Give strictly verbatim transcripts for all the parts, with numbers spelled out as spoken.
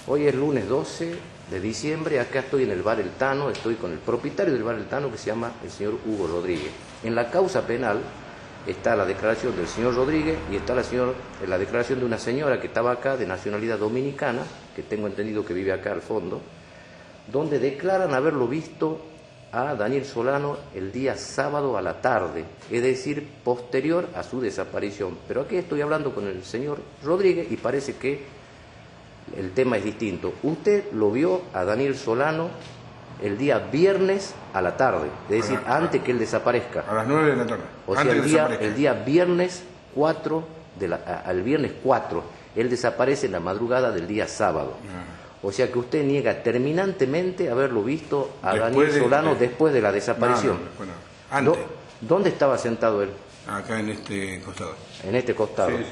Hoy es lunes doce de diciembre, acá estoy en el bar El Tano, estoy con el propietario del bar El Tano que se llama el señor Hugo Rodríguez. En la causa penal está la declaración del señor Rodríguez y está la, señor, la declaración de una señora que estaba acá de nacionalidad dominicana, que tengo entendido que vive acá al fondo, donde declaran haberlo visto a Daniel Solano el día sábado a la tarde, es decir, posterior a su desaparición. Pero aquí estoy hablando con el señor Rodríguez y parece que el tema es distinto. Usted lo vio a Daniel Solano el día viernes a la tarde, es decir, la, antes que él desaparezca. A las nueve de la tarde. O sea, el día, el día viernes cuatro, de la, al viernes cuatro, él desaparece en la madrugada del día sábado. Ah. O sea que usted niega terminantemente haberlo visto a después Daniel Solano de, de, después de la desaparición. No, no, no, antes. ¿Dónde estaba sentado él? Acá en este costado. En este costado. Sí,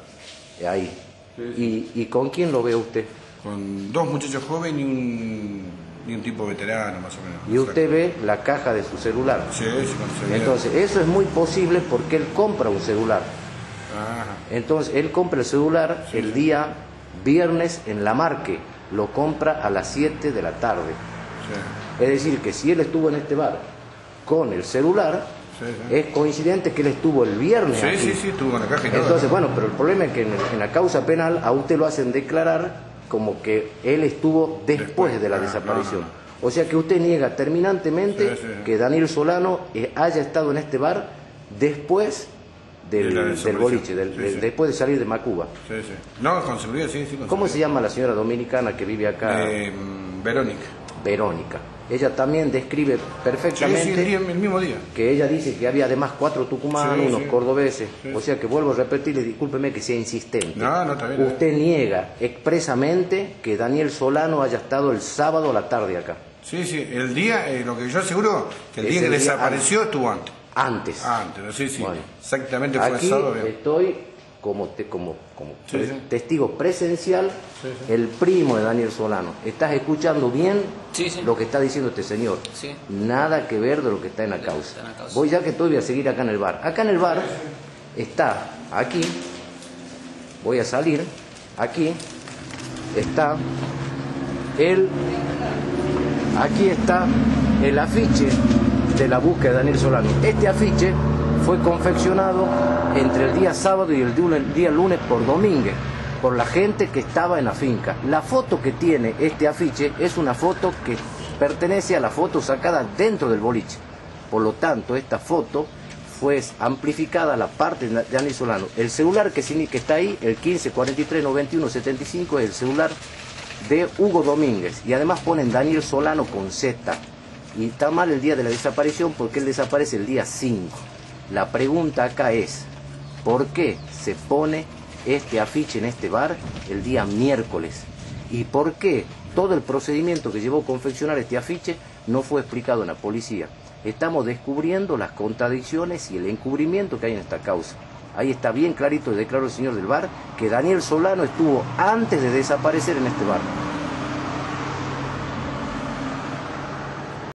sí. Ahí. Sí, sí. ¿Y, ¿Y con quién lo ve usted? Con dos muchachos jóvenes y un, y un tipo veterano, más o menos. Y usted ve la caja de su celular. Sí, sí, con Entonces, eso es muy posible porque él compra un celular. Ajá. Entonces, él compra el celular sí, el sí. día viernes en La Marque. Lo compra a las siete de la tarde. Sí. Es decir, que si él estuvo en este bar con el celular, sí, sí. es coincidente que él estuvo el viernes sí, aquí. Sí, sí, estuvo en la caja y todo. Entonces, bueno, pero el problema es que en, en la causa penal a usted lo hacen declarar como que él estuvo después, después de la ah, desaparición. No, no. O sea que usted niega terminantemente sí, sí, sí. que Daniel Solano eh, haya estado en este bar después del, de del boliche, del, sí, de, sí. después de salir de Macuba. Sí, sí. No, con seguridad, sí, sí. Con ¿Cómo seguridad. se llama la señora dominicana que vive acá? Eh, Verónica. Verónica. Ella también describe perfectamente sí, sí, el, día, el mismo día. Que ella dice que había además cuatro tucumanos, sí, unos sí. cordobeses. Sí. O sea que vuelvo a repetirle, discúlpeme que sea insistente. No, no, está bien. Usted bien. niega expresamente que Daniel Solano haya estado el sábado a la tarde acá. Sí, sí, el día, eh, lo que yo aseguro, que el es día que el desapareció día estuvo antes. Antes. Antes, sí, sí. Bueno, exactamente fue aquí el sábado. Bien. Estoy como, te, como, como sí, pre sí. testigo presencial, sí, sí. el primo de Daniel Solano. ¿Estás escuchando bien sí, sí. lo que está diciendo este señor? Sí. Nada que ver de lo que está en la causa. En la causa. Voy ya que estoy, voy a seguir acá en el bar. Acá en el bar está, aquí, voy a salir, aquí está el, aquí está el afiche de la búsqueda de Daniel Solano. Este afiche fue confeccionado entre el día sábado y el día lunes por Domínguez, por la gente que estaba en la finca. La foto que tiene este afiche es una foto que pertenece a la foto sacada dentro del boliche. Por lo tanto, esta foto fue amplificada a la parte de Daniel Solano. El celular que, que está ahí, el quince cuarenta y tres noventa y uno setenta y cinco, es el celular de Hugo Domínguez. Y además ponen Daniel Solano con Z. Y está mal el día de la desaparición porque él desaparece el día cinco. La pregunta acá es, ¿por qué se pone este afiche en este bar el día miércoles? ¿Y por qué todo el procedimiento que llevó a confeccionar este afiche no fue explicado en la policía? Estamos descubriendo las contradicciones y el encubrimiento que hay en esta causa. Ahí está bien clarito, declaró el señor del bar, que Daniel Solano estuvo antes de desaparecer en este bar.